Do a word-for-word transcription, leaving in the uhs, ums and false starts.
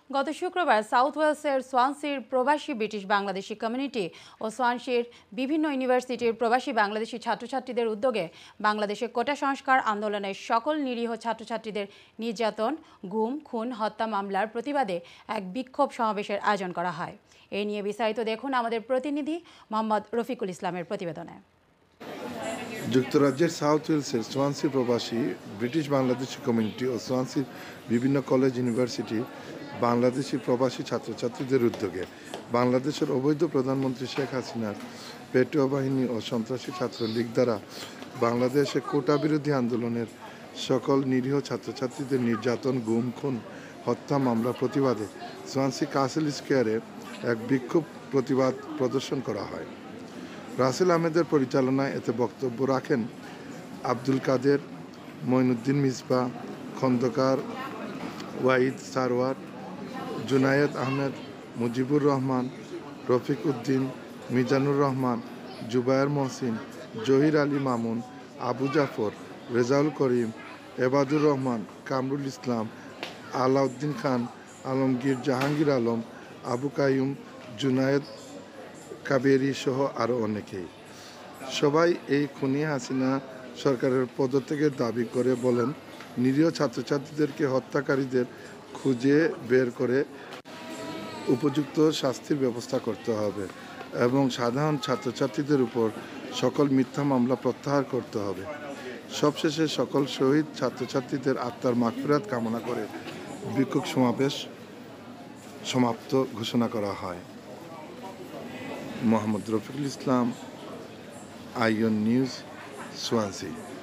গত শুক্রবার সাউথ ওয়েলসের সোয়ানসির প্রবাসী ব্রিটিশ বাংলাদেশি কমিউনিটি ও সোয়ানসির বিভিন্ন ইউনিভার্সিটির প্রবাসী বাংলাদেশি ছাত্রছাত্রীদের উদ্যোগে বাংলাদেশে কোটা সংস্কার আন্দোলনের সকল নিরীহ ছাত্রছাত্রীদের নির্যাতন, গুম, খুন, হত্যা মামলার প্রতিবাদে এক বিক্ষোভ সমাবেশের আয়োজন করা হয়। এ নিয়ে বিস্তারিত দেখুন আমাদের প্রতিনিধি মোহাম্মদ রফিকুল ইসলামের প্রতিবেদনে। যুক্তরাজ্যের সাউথ ওয়েলসের সোয়ানসি প্রবাসী ব্রিটিশ বাংলাদেশি কমিউনিটি ও সোয়ানসির বিভিন্ন কলেজ ইউনিভার্সিটি বাংলাদেশি প্রবাসী ছাত্রছাত্রীদের উদ্যোগে বাংলাদেশের অবৈধ প্রধানমন্ত্রী শেখ হাসিনার পেটোয়া বাহিনী ও সন্ত্রাসী ছাত্রলীগ দ্বারা বাংলাদেশে কোটা বিরোধী আন্দোলনের সকল নিরীহ ছাত্রছাত্রীদের নির্যাতন, গুম, খুন, হত্যা মামলা প্রতিবাদে সোয়ানসি কাসেল স্কোয়ারে এক বিক্ষোভ প্রতিবাদ প্রদর্শন করা হয়। রাসেল আহমেদের পরিচালনায় এতে বক্তব্য রাখেন আব্দুল কাদের, মঈনুদ্দিন মিসবা, খন্দকার ওয়াহিদ সারওয়ার, জুনায়েদ আহমেদ, মুজিবুর রহমান, রফিক উদ্দিন, মিজানুর রহমান, জুবায়ের মহসিন, জহির আলী মামুন, আবু জাফর, রেজাউল করিম, এবাদুর রহমান, কামরুল ইসলাম, আলাউদ্দিন খান, আলমগীর, জাহাঙ্গীর আলম, আবু কাইয়ুম, জুনায়েদ কাবেরী সহ আরও অনেকেই। সবাই এই খুনি হাসিনা সরকারের পদত্যাগের দাবি করে বলেন, নিরীহ ছাত্রছাত্রীদেরকে হত্যাকারীদের খুঁজে বের করে উপযুক্ত শাস্তির ব্যবস্থা করতে হবে এবং সাধারণ ছাত্রছাত্রীদের উপর সকল মিথ্যা মামলা প্রত্যাহার করতে হবে। সবশেষে সকল শহীদ ছাত্রছাত্রীদের আত্মার মাগফিরাত কামনা করে বিক্ষোভ সমাবেশ সমাপ্ত ঘোষণা করা হয়। মোহাম্মদ রফিকুল ইসলাম, আইয়ন নিউজ, সোয়ানসি।